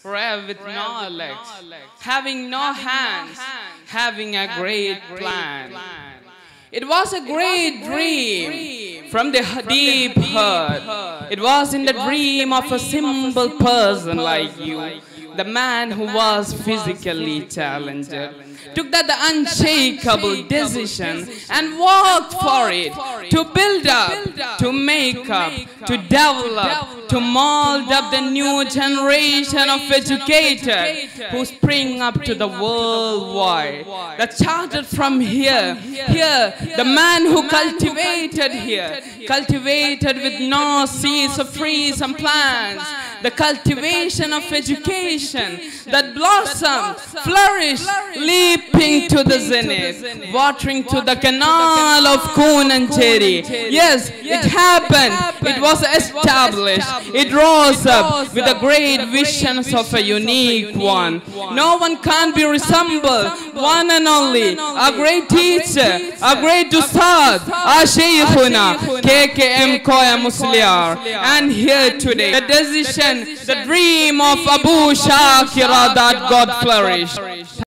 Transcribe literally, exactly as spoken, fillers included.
forever with no legs, having no hands, having a great plan. It was a great dream from the deep heart. It was in the dream of a simple person like you, the man who was physically challenged, took that unshakable decision and worked for it, to build up, to make up, to develop, to mold up the new generation of educators who spring up to the worldwide. That started from here, here, the man who cultivated here, cultivated with no seeds of trees and plants, the cultivation of education that blossomed, flourished, leaping to the zenith, watering to the canal of Koonanchery. Yes, it happened. It was established. It rose up with the great visions of a unique one. No one can be resembled. One and only, a great teacher, a great Ustad, a Shaykhuna, K K M Koya Musliar. And here today, the decision, the dream of Aboo Shakira that God flourished.